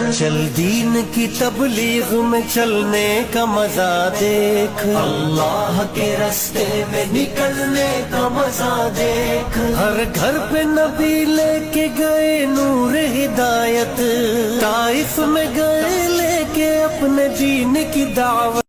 चल दीन की तबलीग में चलने का मजा देख, अल्लाह के रास्ते में निकलने का मजा देख। हर घर पे नबी लेके गए नूर हिदायत, ताइफ में गए लेके अपने दीन की दावत।